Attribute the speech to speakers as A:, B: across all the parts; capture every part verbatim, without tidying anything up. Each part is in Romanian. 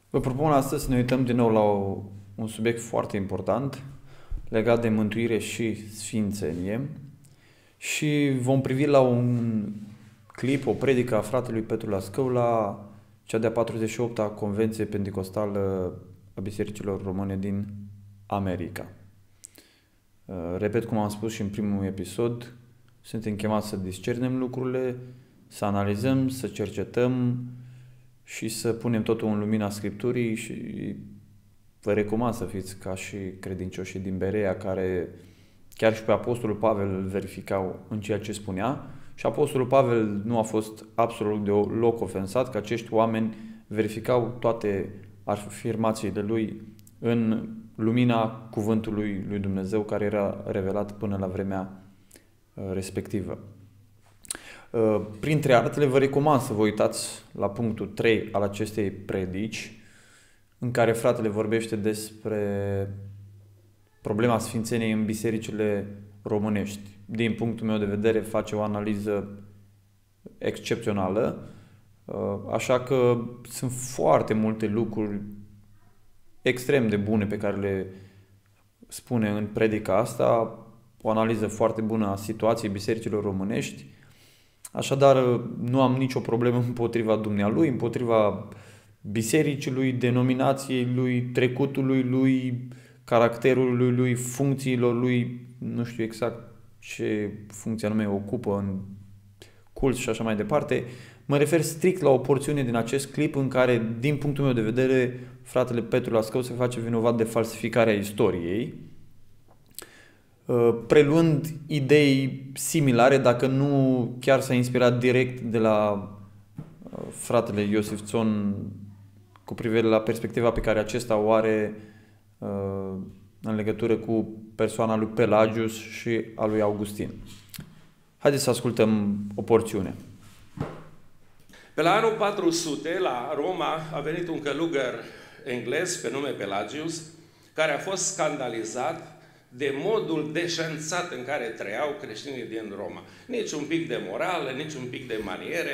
A: Vă propun astăzi să ne uităm din nou la o, un subiect foarte important legat de mântuire și sfințenie și vom privi la un clip, o predică a fratelui Petru Lascău la cea de-a patruzeci și opta Convenție Pentecostală a Bisericilor Române din America. Repet, cum am spus și în primul episod, suntem chemați să discernem lucrurile, să analizăm, să cercetăm și să punem totul în lumina Scripturii și vă recomand să fiți ca și credincioșii din Berea care chiar și pe Apostolul Pavel îl verificau în ceea ce spunea și Apostolul Pavel nu a fost absolut deloc ofensat, că acești oameni verificau toate afirmațiile lui în lumina cuvântului lui Dumnezeu care era revelat până la vremea respectivă. Printre altele, vă recomand să vă uitați la punctul trei al acestei predici, în care fratele vorbește despre problema sfințeniei în bisericile românești. Din punctul meu de vedere, face o analiză excepțională, așa că sunt foarte multe lucruri extrem de bune pe care le spune în predica asta, o analiză foarte bună a situației bisericilor românești. Așadar, nu am nicio problemă împotriva dumnealui, împotriva bisericii lui, denominației lui, trecutului lui, caracterului lui, funcțiilor lui, nu știu exact ce funcție anume ocupă în cult și așa mai departe. Mă refer strict la o porțiune din acest clip în care, din punctul meu de vedere, fratele Petru Lascău se face vinovat de falsificarea istoriei, preluând idei similare, dacă nu chiar s-a inspirat direct de la fratele Iosif Țon cu privire la perspectiva pe care acesta o are în legătură cu persoana lui Pelagius și a lui Augustin. Haideți să ascultăm o porțiune.
B: Pe la anul patru sute, la Roma, a venit un călugăr englez pe nume Pelagius, care a fost scandalizat de modul deșanțat în care trăiau creștinii din Roma. Nici un pic de morală, nici un pic de maniere.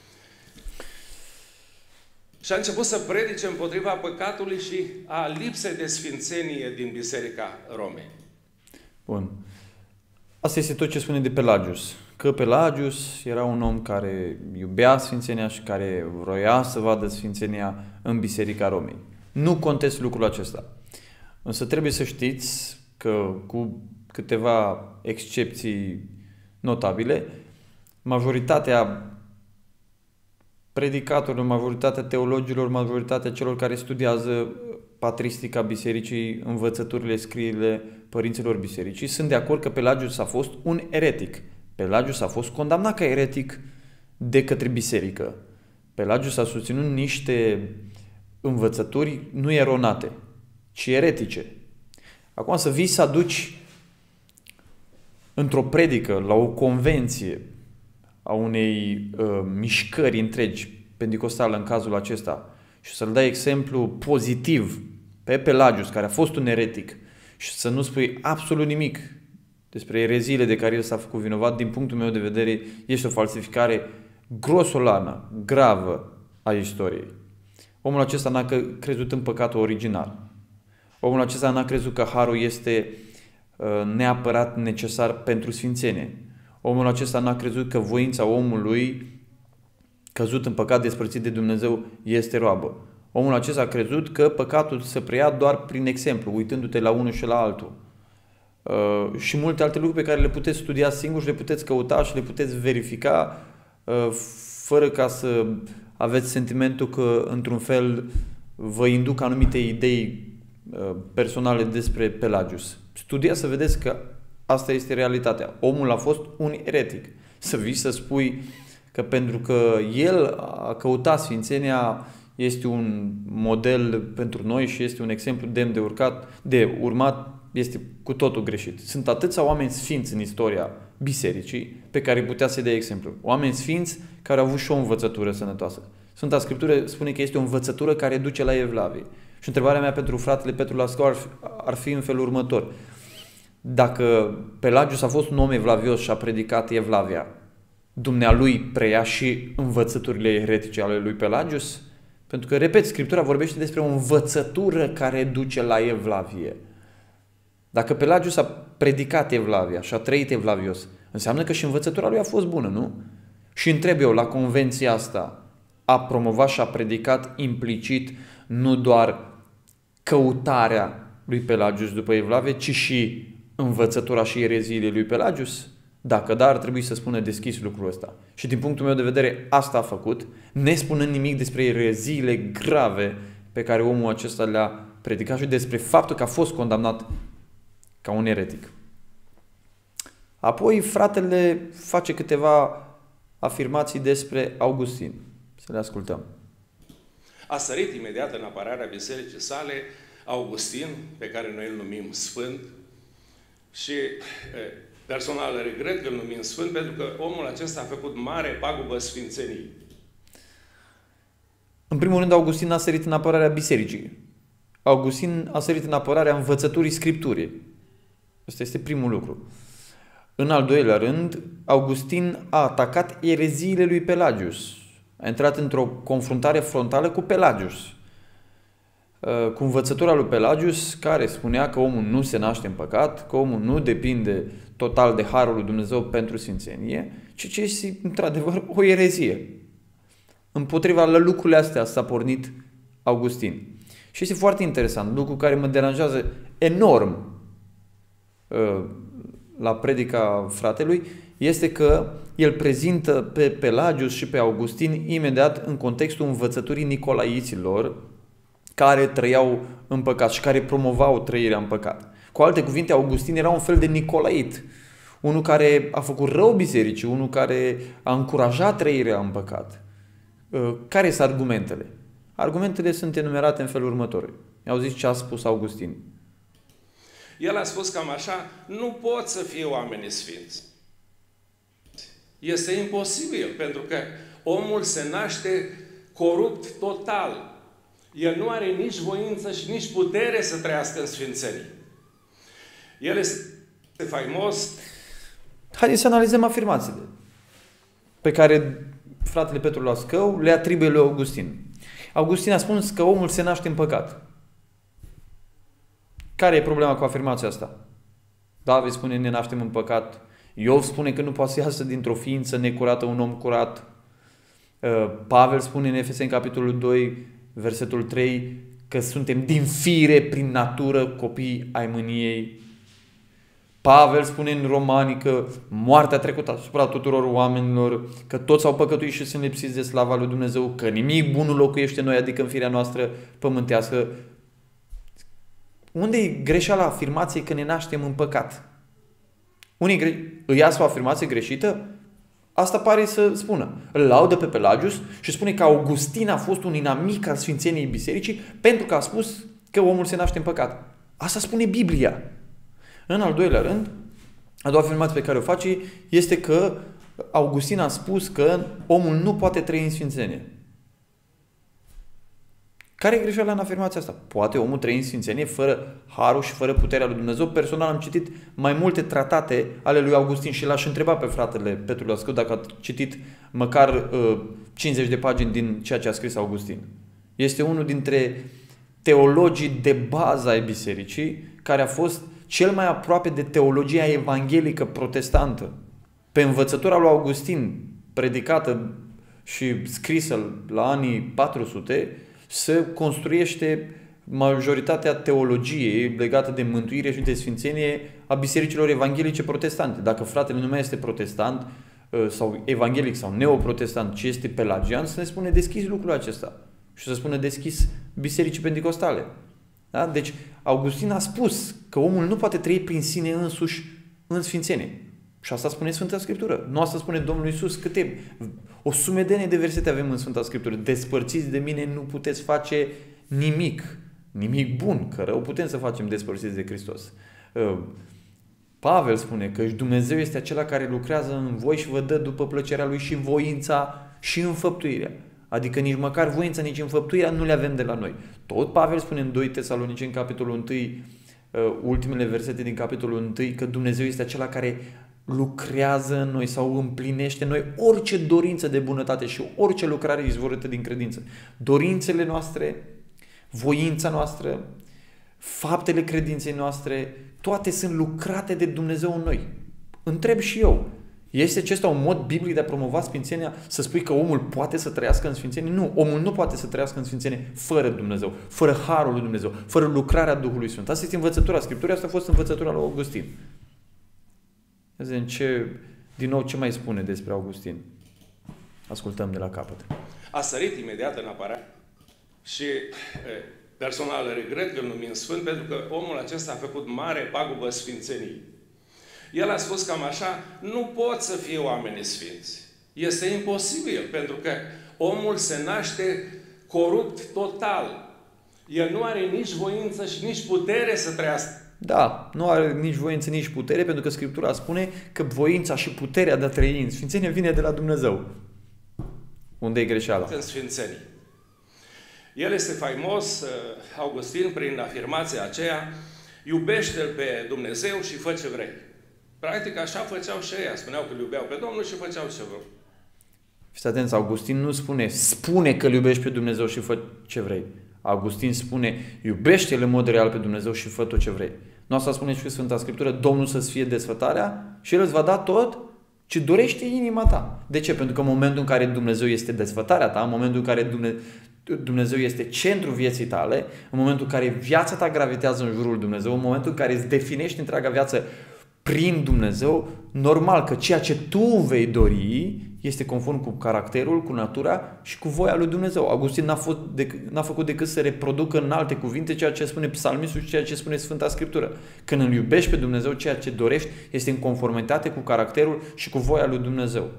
B: Și a început să predice împotriva păcatului și a lipsei de sfințenie din Biserica Romei.
A: Bun. Asta este tot ce spune de Pelagius. Că Pelagius era un om care iubea sfințenia și care vroia să vadă sfințenia în Biserica Romei. Nu contest lucrul acesta. Însă trebuie să știți că, cu câteva excepții notabile, majoritatea predicatorilor, majoritatea teologilor, majoritatea celor care studiază patristica bisericii, învățăturile, scrierile părinților bisericii, sunt de acord că Pelagius a fost un eretic. Pelagius a fost condamnat ca eretic de către biserică. Pelagius a susținut niște învățături nu eronate, ci eretice. Acum să vii să aduci într-o predică, la o convenție a unei uh, mișcări întregi, pentecostale în cazul acesta, și să-l dai exemplu pozitiv pe Pelagius, care a fost un eretic, și să nu spui absolut nimic despre ereziile de care el s-a făcut vinovat, din punctul meu de vedere, este o falsificare grosolană, gravă a istoriei. Omul acesta n-a crezut în păcatul original. Omul acesta n-a crezut că harul este neapărat necesar pentru sfințenie. Omul acesta n-a crezut că voința omului căzut în păcat despărțit de Dumnezeu este roabă. Omul acesta a crezut că păcatul se preia doar prin exemplu, uitându-te la unul și la altul. Uh, și multe alte lucruri pe care le puteți studia singuri și le puteți căuta și le puteți verifica uh, fără ca să aveți sentimentul că, într-un fel, vă induc anumite idei personale despre Pelagius. Studiați să vedeți că asta este realitatea. Omul a fost un eretic. Să vii să spui că pentru că el a căutat sfințenia este un model pentru noi și este un exemplu demn de urcat, de urmat, este cu totul greșit. Sunt atâția oameni sfinți în istoria bisericii pe care putea să-i dea exemplu. Oameni sfinți care au avut și o învățătură sănătoasă. Sfânta Scriptură spune că este o învățătură care duce la evlavie. Și întrebarea mea pentru fratele Petru Lascău ar fi, ar fi în felul următor. Dacă Pelagius a fost un om evlavios și a predicat evlavia, dumnealui preia și învățăturile eretice ale lui Pelagius? Pentru că, repet, Scriptura vorbește despre o învățătură care duce la evlavie. Dacă Pelagius a predicat evlavia și a trăit evlavios, înseamnă că și învățătura lui a fost bună, nu? Și întreb eu, la convenția asta, a promovat și a predicat implicit nu doar căutarea lui Pelagius după evlavie, ci și învățătura și ereziile lui Pelagius? Dacă da, ar trebui să spună deschis lucrul ăsta. Și din punctul meu de vedere, asta a făcut, nespunând nimic despre ereziile grave pe care omul acesta le-a predicat și despre faptul că a fost condamnat ca un eretic. Apoi fratele face câteva afirmații despre Augustin. Să le ascultăm.
B: A sărit imediat în apărarea bisericii sale Augustin, pe care noi îl numim Sfânt, și personal regret că îl numim Sfânt, pentru că omul acesta a făcut mare pagubă sfințenii.
A: În primul rând, Augustin a sărit în apărarea bisericii. Augustin a sărit în apărarea învățăturii Scripturii. Asta este primul lucru. În al doilea rând, Augustin a atacat ereziile lui Pelagius. A intrat într-o confruntare frontală cu Pelagius. Cu învățătura lui Pelagius, care spunea că omul nu se naște în păcat, că omul nu depinde total de harul lui Dumnezeu pentru sfințenie, ci ce este într-adevăr o erezie. Împotriva la lucrurile astea s-a pornit Augustin. Și este foarte interesant, lucru care mă deranjează enorm la predica fratelui, este că el prezintă pe Pelagius și pe Augustin imediat în contextul învățăturii nicolaiților care trăiau în păcat și care promovau trăirea în păcat. Cu alte cuvinte, Augustin era un fel de nicolait, unul care a făcut rău bisericii, unul care a încurajat trăirea în păcat. Care sunt argumentele? Argumentele sunt enumerate în felul următor. I-au zis ce a spus Augustin.
B: El a spus cam așa, nu pot să fie oameni sfinți. Este imposibil, pentru că omul se naște corupt total. El nu are nici voință și nici putere să trăiască în sfințenie. El este faimos.
A: Haideți să analizăm afirmațiile pe care fratele Petru Lascău le atribuie lui Augustin. Augustin a spus că omul se naște în păcat. Care e problema cu afirmația asta? David spune ne naștem în păcat. Iov spune că nu poate să iasă dintr-o ființă necurată un om curat. Pavel spune în Efeseni capitolul doi, versetul trei, că suntem din fire, prin natură, copii ai mâniei. Pavel spune în Romani că moartea a trecut asupra tuturor oamenilor, că toți au păcătuit și sunt lipsiți de slava lui Dumnezeu, că nimic bun nu locuiește în noi, adică în firea noastră pământească. Unde e greșeala afirmației că ne naștem în păcat? Unii gre... îi ia o afirmație greșită? Asta pare să spună. Îl laudă pe Pelagius și spune că Augustin a fost un inamic al sfințeniei bisericii pentru că a spus că omul se naște în păcat. Asta spune Biblia. În al doilea rând, a doua afirmație pe care o face este că Augustin a spus că omul nu poate trăi în sfințenie. Care e greșeala în afirmația asta? Poate omul trăi în sfințenie fără harul și fără puterea lui Dumnezeu? Personal am citit mai multe tratate ale lui Augustin și l-aș întreba pe fratele Petru Lascău dacă a citit măcar uh, cincizeci de pagini din ceea ce a scris Augustin. Este unul dintre teologii de bază ai bisericii care a fost cel mai aproape de teologia evanghelică protestantă. Pe învățătura lui Augustin, predicată și scrisă la anii patru sute, se construiește majoritatea teologiei legată de mântuire și de sfințenie a bisericilor evanghelice protestante. Dacă fratele nu mai este protestant sau evanghelic sau neoprotestant, ci este pelagian, să ne spune deschis lucrul acesta și să spună deschis bisericii pentecostale. Da? Deci Augustin a spus că omul nu poate trăi prin sine însuși în sfințenie. Și asta spune Sfânta Scriptură. Nu asta spune Domnul Iisus. Câte o sumedenie de versete avem în Sfânta Scriptură. Despărțiți de mine nu puteți face nimic. Nimic bun, că rău putem să facem despărțiți de Hristos. Pavel spune că Dumnezeu este acela care lucrează în voi și vă dă după plăcerea Lui și voința și înfăptuirea. Adică nici măcar voința, nici înfăptuirea nu le avem de la noi. Tot Pavel spune în doi Tesaloniceni, în capitolul unu, ultimele versete din capitolul unu, că Dumnezeu este acela care lucrează în noi sau împlinește în noi orice dorință de bunătate și orice lucrare izvorâtă din credință. Dorințele noastre, voința noastră, faptele credinței noastre, toate sunt lucrate de Dumnezeu în noi. Întreb și eu, este acesta un mod biblic de a promova sfințenia? Să spui că omul poate să trăiască în sfințenie? Nu, omul nu poate să trăiască în sfințenie fără Dumnezeu, fără harul lui Dumnezeu, fără lucrarea Duhului Sfânt. Asta este învățătura Scripturii, asta a fost învățătura lui Augustin. Ce, din nou, ce mai spune despre Augustin? Ascultăm de la capăt.
B: A sărit imediat în apărare și personal regret că îl numim Sfânt, pentru că omul acesta a făcut mare pagubă sfințeniei. El a spus cam așa, nu pot să fie oameni sfinți. Este imposibil, pentru că omul se naște corupt total. El nu are nici voință și nici putere să trăiască.
A: Da, nu are nici voință, nici putere, pentru că Scriptura spune că voința și puterea de a trăi în sfințenie vine de la Dumnezeu. Unde e greșeala?
B: În sfințenie. El este faimos, Augustin, prin afirmația aceea, iubește-L pe Dumnezeu și fă ce vrei. Practic așa făceau și ei. Spuneau că îl iubeau pe Domnul și făceau ce vreau.
A: Fiți atenți, Augustin nu spune, spune că îl iubești pe Dumnezeu și fă ce vrei. Augustin spune, iubește-L în mod real pe Dumnezeu și fă tot ce vrei. Nu asta spune și Sfânta Scriptură, Domnul să-ți fie desfătarea și El îți va da tot ce dorește inima ta. De ce? Pentru că în momentul în care Dumnezeu este desfătarea ta, în momentul în care Dumnezeu este centrul vieții tale, în momentul în care viața ta gravitează în jurul Dumnezeu, în momentul în care îți definești întreaga viață prin Dumnezeu, normal că ceea ce tu vei dori este conform cu caracterul, cu natura și cu voia lui Dumnezeu. Augustin n-a, fost dec- n-a făcut decât să reproducă în alte cuvinte ceea ce spune Psalmistul și ceea ce spune Sfânta Scriptură. Când îl iubești pe Dumnezeu, ceea ce dorești este în conformitate cu caracterul și cu voia lui Dumnezeu.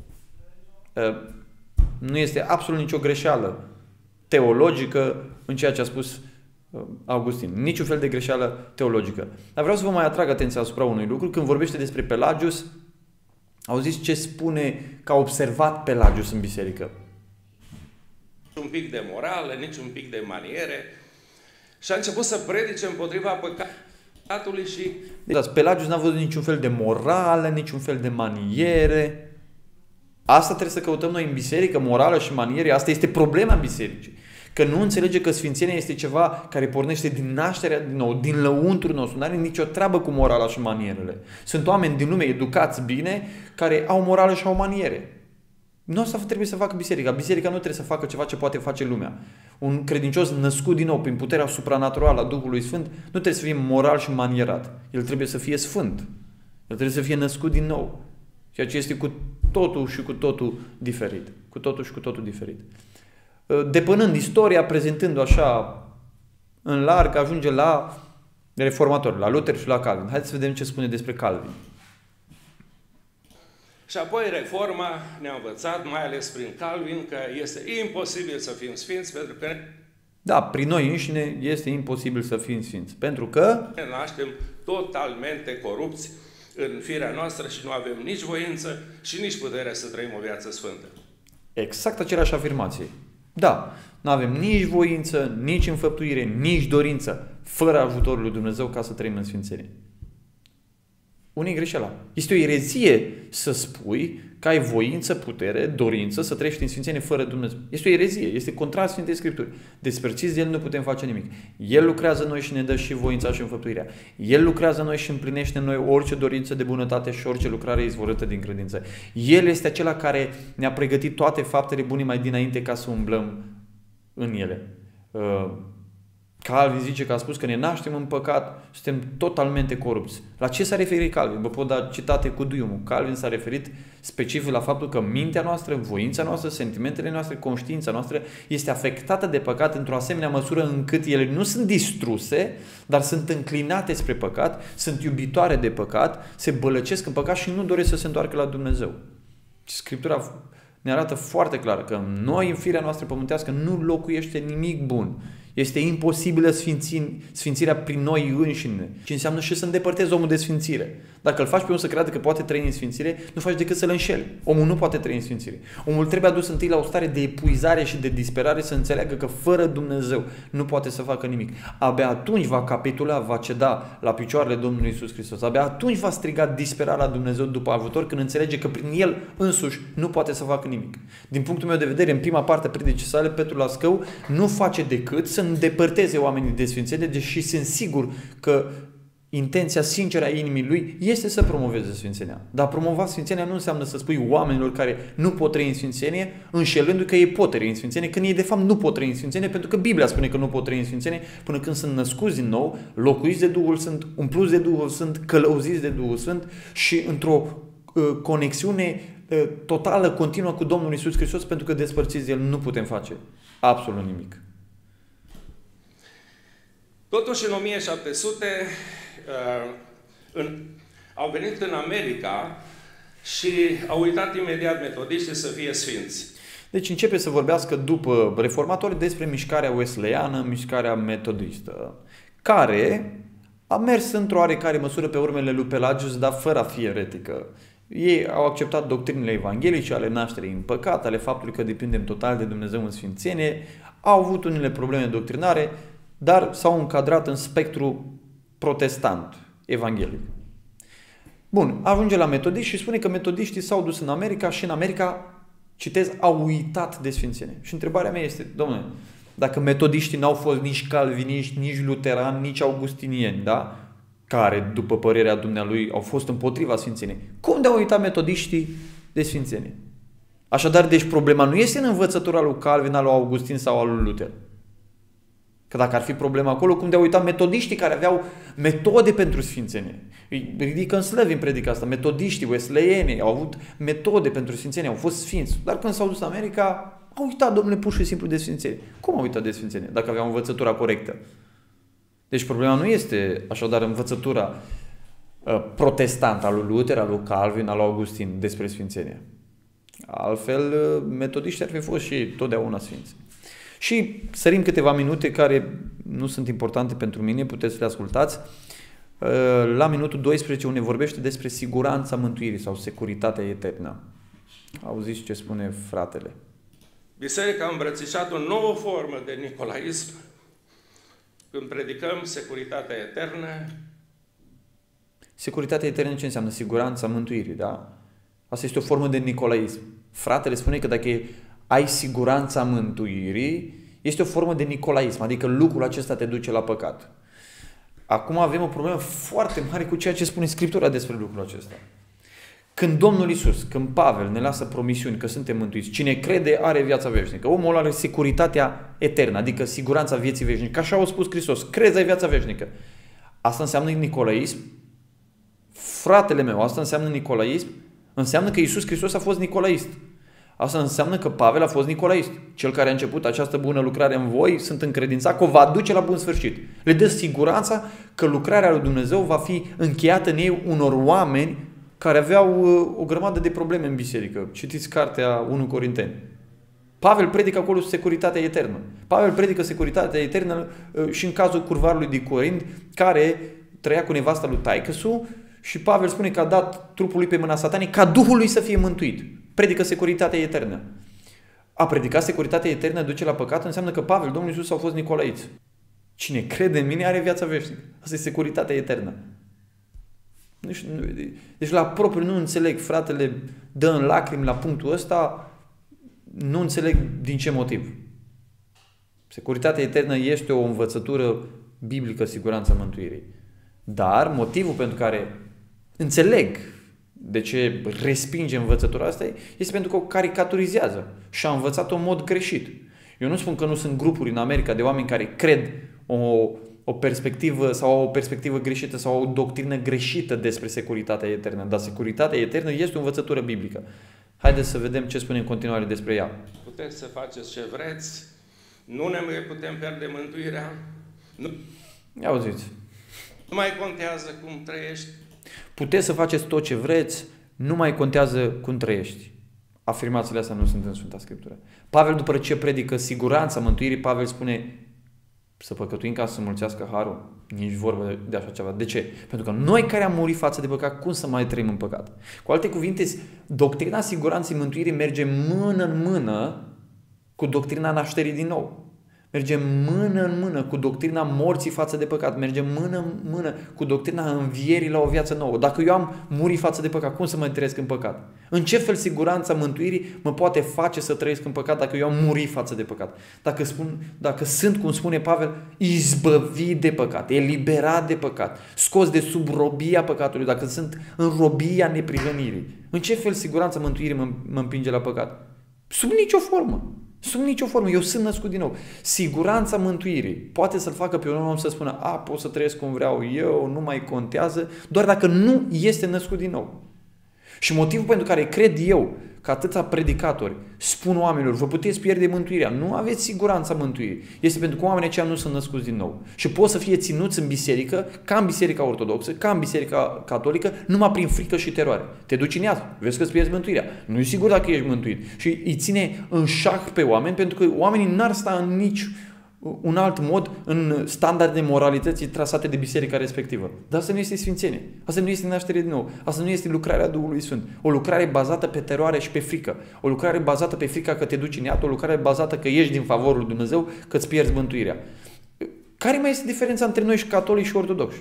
A: Nu este absolut nicio greșeală teologică în ceea ce a spus Augustin. Niciun fel de greșeală teologică. Dar vreau să vă mai atrag atenția asupra unui lucru. Când vorbește despre Pelagius, auziți ce spune că a observat Pelagius în biserică?
B: Un pic de morală, nici un pic de maniere. Și a început să predice împotriva păcatului și...
A: Deci, Pelagius n-a văzut niciun fel de morală, niciun fel de maniere. Asta trebuie să căutăm noi în biserică, morală și maniere. Asta este problema bisericii. Că nu înțelege că sfințenia este ceva care pornește din nașterea, din nou, din lăuntrul nostru. Nu are nicio treabă cu morala și manierele. Sunt oameni din lume educați bine, care au morală și au maniere. Nu asta trebuie să facă biserica. Biserica nu trebuie să facă ceva ce poate face lumea. Un credincios născut din nou prin puterea supranaturală a Duhului Sfânt nu trebuie să fie moral și manierat. El trebuie să fie sfânt. El trebuie să fie născut din nou. Ceea ce este cu totul și cu totul diferit. Cu totul și cu totul diferit. Depănând istoria, prezentându așa în larg, ajunge la reformatori, la Luther și la Calvin. Haideți să vedem ce spune despre Calvin.
B: Și apoi reforma ne-a învățat, mai ales prin Calvin, că este imposibil să fim sfinți, pentru că
A: da, prin noi înșine este imposibil să fim sfinți, pentru că
B: ne naștem totalmente corupți în firea noastră și nu avem nici voință și nici putere să trăim o viață sfântă.
A: Exact aceleași afirmații. Da, nu avem nici voință, nici înfăptuire, nici dorință, fără ajutorul lui Dumnezeu ca să trăim în sfințenie. Unde e greșeala? Este o erezie să spui că ai voință, putere, dorință să trăiești în sfințenie fără Dumnezeu. Este o erezie, este contrar Sfintei Scripturi. Despărțiți de El nu putem face nimic. El lucrează în noi și ne dă și voința și înfăptuirea. El lucrează în noi și împlinește în noi orice dorință de bunătate și orice lucrare izvorâtă din credință. El este acela care ne-a pregătit toate faptele bune mai dinainte ca să umblăm în ele. Calvin zice că a spus că ne naștem în păcat, suntem totalmente corupți. La ce s-a referit Calvin? Vă pot da citate cu duiumul. Calvin s-a referit specific la faptul că mintea noastră, voința noastră, sentimentele noastre, conștiința noastră este afectată de păcat într-o asemenea măsură încât ele nu sunt distruse, dar sunt înclinate spre păcat, sunt iubitoare de păcat, se bălăcesc în păcat și nu doresc să se întoarcă la Dumnezeu. Scriptura ne arată foarte clar că noi în firea noastră pământească nu locuiește nimic bun. Este imposibilă sfințin, sfințirea prin noi înșine. Ce înseamnă și să îndepărtezi omul de sfințire. Dacă îl faci pe om să creadă că poate trăi în sfințire, nu faci decât să-l înșeli. Omul nu poate trăi în sfințire. Omul trebuie adus întâi la o stare de epuizare și de disperare să înțeleagă că fără Dumnezeu nu poate să facă nimic. Abia atunci va capitula, va ceda la picioarele Domnului Iisus Hristos. Abia atunci va striga disperat la Dumnezeu după ajutor când înțelege că prin El însuși nu poate să facă nimic. Din punctul meu de vedere, în prima parte a predicii sale, Petru Lascău nu face decât să îndepărteze oamenii de sfințenie, deși sunt sigur că intenția sinceră a inimii lui este să promoveze sfințenia. Dar promova sfințenia nu înseamnă să spui oamenilor care nu pot trăi în sfințenie, înșelându-i că ei pot trăi în sfințenie, când ei de fapt nu pot trăi în sfințenie, pentru că Biblia spune că nu pot trăi în sfințenie până când sunt născuți din nou, locuiți de Duhul Sfânt, umpluți de Duhul Sfânt, călăuziți de Duhul Sfânt și într-o uh, conexiune uh, totală, continuă cu Domnul Iisus Hristos, pentru că despărțiți de El nu putem face absolut nimic.
B: Totuși, în o mie șapte sute uh, în, au venit în America și au uitat imediat metodiștii să fie sfinți.
A: Deci începe să vorbească după reformatori despre mișcarea wesleyană, mișcarea metodistă, care a mers într-o oarecare măsură pe urmele lui Pelagius, dar fără a fi eretică. Ei au acceptat doctrinele evanghelice ale nașterii în păcat, ale faptului că depindem total de Dumnezeu în sfințenie, au avut unele probleme doctrinare, dar s-au încadrat în spectru protestant, evanghelic. Bun, ajunge la metodiști și spune că metodiștii s-au dus în America și în America, citez, au uitat de sfințenie. Și întrebarea mea este, domnule, dacă metodiștii n-au fost nici calviniști, nici luterani, nici augustinieni, da? Care, după părerea dumnealui, au fost împotriva sfințeniei, cum de au uitat metodiștii de sfințenie? Așadar, deci problema nu este în învățătura lui Calvin, al lui Augustin sau al lui Luther. Că dacă ar fi problema acolo, cum de-au uitat metodiștii care aveau metode pentru sfințenie. Îi ridică în slăvi în predica asta. Metodiștii, wesleyeni au avut metode pentru sfințenie, au fost sfinți. Dar când s-au dus în America, au uitat, domnule, pur și simplu de sfințenie. Cum au uitat de sfințenie? Dacă aveau învățătura corectă. Deci problema nu este așadar învățătura uh, protestantă a lui Luther, a lui Calvin, a lui Augustin despre sfințenie. Altfel, uh, metodiștii ar fi fost și totdeauna sfinți. Și sărim câteva minute care nu sunt importante pentru mine, puteți să le ascultați. La minutul doisprezece, unde vorbește despre siguranța mântuirii sau securitatea eternă. Auziți ce spune fratele?
B: Biserica a îmbrățișat o nouă formă de nicolaism când predicăm securitatea eternă.
A: Securitatea eternă ce înseamnă? Siguranța mântuirii, da? Asta este o formă de nicolaism. Fratele spune că dacă ai siguranța mântuirii, este o formă de nicolaism, adică lucrul acesta te duce la păcat. Acum avem o problemă foarte mare cu ceea ce spune Scriptura despre lucrul acesta. Când Domnul Iisus, când Pavel ne lasă promisiuni că suntem mântuiți, cine crede are viața veșnică. Omul are securitatea eternă, adică siguranța vieții veșnice. Ca așa a spus Hristos, crezi ai viața veșnică. Asta înseamnă nicolaism? Fratele meu, asta înseamnă nicolaism? Înseamnă că Iisus Hristos a fost nicolaist. Asta înseamnă că Pavel a fost nicolaist. Cel care a început această bună lucrare în voi, sunt încredințat că o va duce la bun sfârșit. Le dă siguranța că lucrarea lui Dumnezeu va fi încheiată în ei unor oameni care aveau o grămadă de probleme în biserică. Citiți cartea unu Corinteni. Pavel predică acolo securitatea eternă. Pavel predică securitatea eternă și în cazul curvarului din Corint, care trăia cu nevasta lui taică-su, și Pavel spune că a dat trupul lui pe mâna satanii ca Duhul lui să fie mântuit. Predică securitatea eternă. A predica securitatea eternă duce la păcat înseamnă că Pavel, Domnul Iisus au fost nicolaiți. Cine crede în mine are viața veșnică. Asta e securitatea eternă. Deci, deci la propriu nu înțeleg, fratele dă în lacrimi la punctul ăsta, nu înțeleg din ce motiv. Securitatea eternă este o învățătură biblică, siguranța mântuirii. Dar motivul pentru care înțeleg de ce respinge învățătura asta este pentru că o caricaturizează și a învățat-o în mod greșit. Eu nu spun că nu sunt grupuri în America de oameni care cred o, o perspectivă sau o perspectivă greșită sau o doctrină greșită despre securitatea eternă, dar securitatea eternă este o învățătură biblică. Haideți să vedem ce spune în continuare despre ea.
B: Puteți să faceți ce vreți, nu ne mai putem pierde mântuirea. Nu.
A: Auziți.
B: Nu mai contează cum trăiești.
A: Puteți să faceți tot ce vreți, nu mai contează cum trăiești. Afirmațiile astea nu sunt în Sfânta Scriptură. Pavel, după ce predică siguranța mântuirii, Pavel spune să păcătuim ca să mulțească harul? Nici vorbă de așa ceva. De ce? Pentru că noi care am murit față de păcat, cum să mai trăim în păcat? Cu alte cuvinte, doctrina siguranței mântuirii merge mână în mână cu doctrina nașterii din nou. Merge mână în mână cu doctrina morții față de păcat. Merge mână în mână cu doctrina învierii la o viață nouă. Dacă eu am murit față de păcat, cum să mă trăiesc în păcat? În ce fel siguranța mântuirii mă poate face să trăiesc în păcat dacă eu am murit față de păcat? Dacă, spun, dacă sunt, cum spune Pavel, izbăvit de păcat, eliberat de păcat, scos de sub robia păcatului, dacă sunt în robia neprihănirii, în ce fel siguranța mântuirii mă, mă împinge la păcat? Sub nicio formă. Sub nicio formă. Eu sunt născut din nou. Siguranța mântuirii poate să-l facă pe un om să spună: a, pot să trăiesc cum vreau eu, nu mai contează, doar dacă nu este născut din nou. Și motivul pentru care cred eu că atâția predicatori spun oamenilor: vă puteți pierde mântuirea, nu aveți siguranța mântuirii, este pentru că oamenii aceia nu sunt născuți din nou. Și pot să fie ținuți în biserică, ca în biserica ortodoxă, ca în biserica catolică, numai prin frică și teroare. Te duci în iad, vezi că îți pierzi mântuirea. Nu e sigur dacă ești mântuit. Și îi ține în șah pe oameni, pentru că oamenii n-ar sta în nici un alt mod în standarde moralității trasate de biserica respectivă. Dar asta nu este sfințenie. Asta nu este naștere din nou. Asta nu este lucrarea Duhului Sfânt. O lucrare bazată pe teroare și pe frică. O lucrare bazată pe frica că te duci în iad. O lucrare bazată că ești din favorul lui Dumnezeu, că îți pierzi mântuirea. Care mai este diferența între noi și catolici și ortodoxi?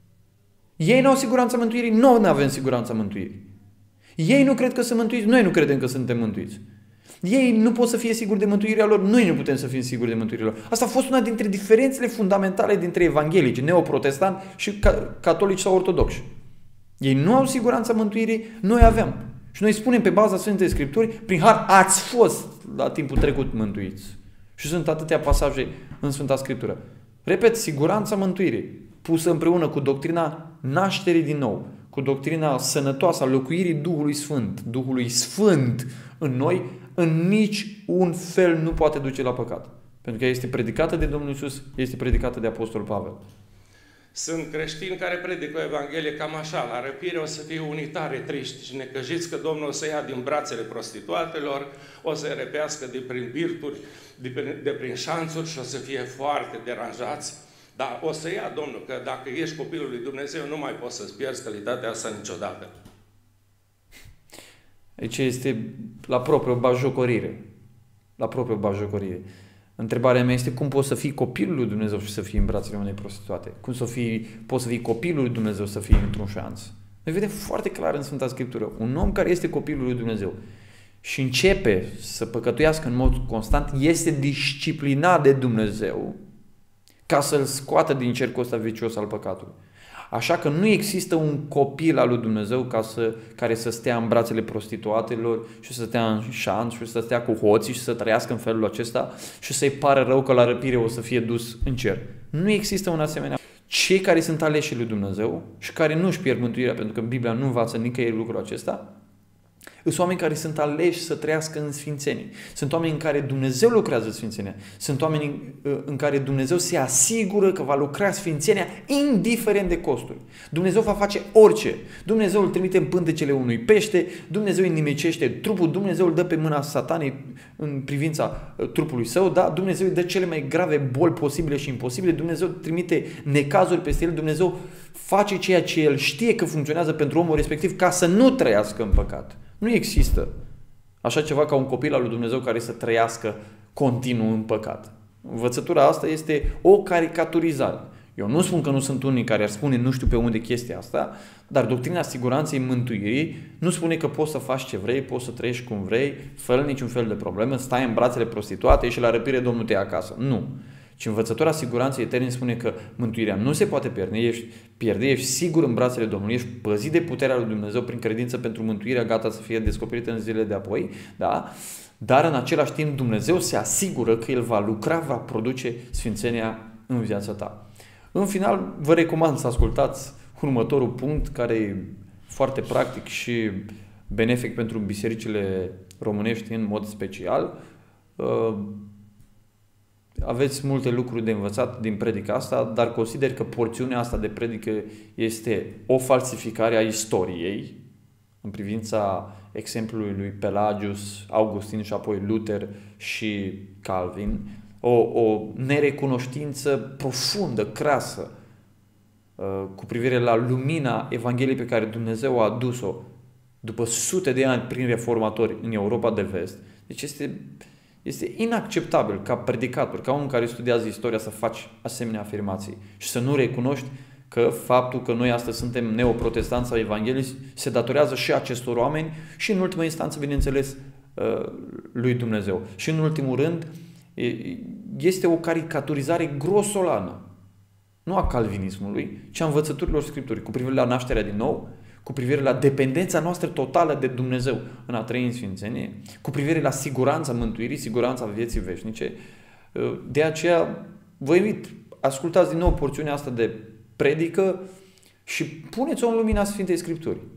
A: Ei nu au siguranța mântuirii, noi nu avem siguranța mântuirii. Ei nu cred că sunt mântuiți, noi nu credem că suntem mântuiți. Ei nu pot să fie siguri de mântuirea lor, noi nu putem să fim siguri de mântuirea lor. Asta a fost una dintre diferențele fundamentale dintre evanghelici, neoprotestanti și catolici sau ortodoxi. Ei nu au siguranța mântuirii, noi avem. Și noi spunem pe baza Sfintei Scripturi: prin har ați fost la timpul trecut mântuiți. Și sunt atâtea pasaje în Sfânta Scriptură. Repet, siguranța mântuirii pusă împreună cu doctrina nașterii din nou, cu doctrina sănătoasă a locuirii Duhului Sfânt, Duhului Sfânt în noi, în nici un fel nu poate duce la păcat. Pentru că este predicată de Domnul Iisus, este predicată de Apostolul Pavel.
B: Sunt creștini care predică o Evanghelie cam așa: la răpire o să fie unitare, triști și necăjiți că Domnul o să ia din brațele prostituatelor, o să repească de prin birturi, de prin, de prin șanțuri și o să fie foarte deranjați. Dar o să ia Domnul, că dacă ești copilul lui Dumnezeu, nu mai poți să-ți pierzi calitatea asta niciodată.
A: Aici este la propriu bajocorire. La propriu bajocorire. Întrebarea mea este: cum poți să fii copilul lui Dumnezeu și să fii în brațele unei prostituate? Cum să fii, poți să fii copilul lui Dumnezeu să fii într-un șanț? Noi vedem foarte clar în Sfânta Scriptură: un om care este copilul lui Dumnezeu și începe să păcătuiască în mod constant, este disciplinat de Dumnezeu ca să-l scoată din cercul ăsta vicios al păcatului. Așa că nu există un copil al lui Dumnezeu ca să, care să stea în brațele prostituatelor și să stea în șanț și să stea cu hoții și să trăiască în felul acesta și să-i pară rău că la răpire o să fie dus în cer. Nu există un asemenea. Cei care sunt aleși lui Dumnezeu și care nu își pierd mântuirea, pentru că Biblia nu învață nicăieri lucrul acesta, sunt oameni care sunt aleși să trăiască în sfințenie. Sunt oameni în care Dumnezeu lucrează sfințenia. Sunt oameni în care Dumnezeu se asigură că va lucra sfințenia indiferent de costuri. Dumnezeu va face orice. Dumnezeu îl trimite în pântecele unui pește, Dumnezeu îi nimicește trupul, Dumnezeu îl dă pe mâna satanei în privința trupului său, da? Dumnezeu îi dă cele mai grave boli posibile și imposibile, Dumnezeu trimite necazuri peste el, Dumnezeu face ceea ce el știe că funcționează pentru omul respectiv ca să nu trăiască în păcat. Nu există așa ceva ca un copil al lui Dumnezeu care să trăiască continuu în păcat. Învățătura asta este o caricaturizare. Eu nu spun că nu sunt unii care ar spune nu știu pe unde chestia asta, dar doctrina siguranței mântuirii nu spune că poți să faci ce vrei, poți să trăiești cum vrei, fără niciun fel de problemă, stai în brațele prostituate și la răpire Domnul te ia acasă. Nu. Ci învățătura siguranței eterne spune că mântuirea nu se poate pierde, ești, pierde, ești sigur în brațele Domnului, ești păzit de puterea lui Dumnezeu prin credință pentru mântuirea gata să fie descoperită în zilele de apoi, da? Dar în același timp Dumnezeu se asigură că El va lucra, va produce sfințenia în viața ta. În final, vă recomand să ascultați următorul punct, care e foarte practic și benefic pentru bisericile românești în mod special. Aveți multe lucruri de învățat din predica asta, dar consider că porțiunea asta de predică este o falsificare a istoriei în privința exemplului lui Pelagius, Augustin și apoi Luther și Calvin. o, o nerecunoștință profundă, crasă, cu privire la lumina Evangheliei pe care Dumnezeu a adus-o după sute de ani prin reformatori în Europa de Vest. Deci este, este inacceptabil ca predicator, ca un care studiază istoria, să faci asemenea afirmații și să nu recunoști că faptul că noi astăzi suntem neoprotestanți sau evanghelici se datorează și acestor oameni și în ultimă instanță, bineînțeles, lui Dumnezeu. Și în ultimul rând, este o caricaturizare grosolană, nu a calvinismului, ci a învățăturilor Scripturii, cu privire la nașterea din nou, cu privire la dependența noastră totală de Dumnezeu în a trăi în sfințenie, cu privire la siguranța mântuirii, siguranța vieții veșnice. De aceea vă invit, ascultați din nou porțiunea asta de predică și puneți-o în lumina Sfintei Scripturii.